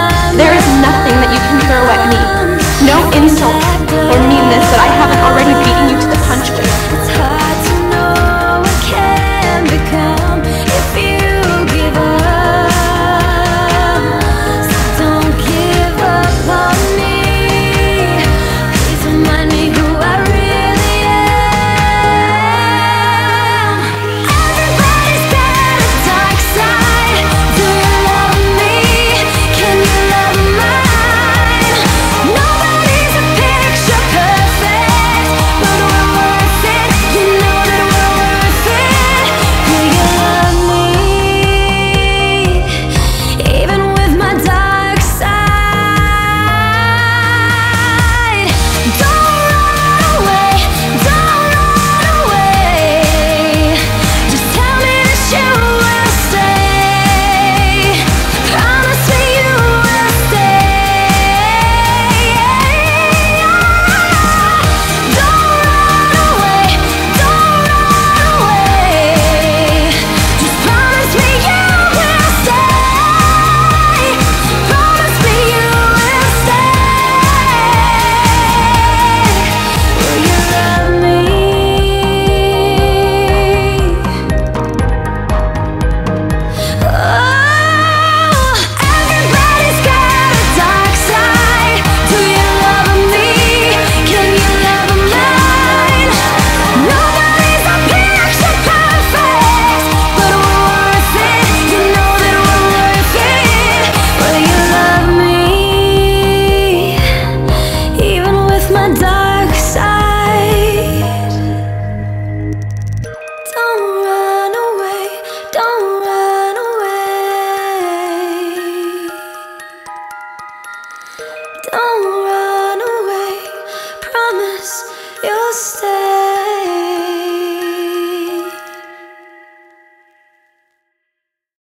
There is nothing that you can throw at me, no insult or meanness that I haven't already beaten you to the punch with. It's hard to know what can become if you give up. So don't give up on me. Please remind me who I really am. Everybody's got a dark side. Do you love me? Can you love mine? Nobody's a picture perfect, but we're worth it. You know that we're worth it. Will you love me? Even with my dark side. Don't run away, don't run away. Just tell me that you will stay. Promise me you will stay. Don't run away, don't run away. Just promise me you will stay. Promise me you will stay. Will you love me? Oh, everybody's got a dark side. Do you love me? Can you love mine? Nobody's a picture perfect, but we're worth it. You know that we're worth it. Will you love me? Even with my dark side. Don't run away, don't run away. Don't run away, promise you'll stay.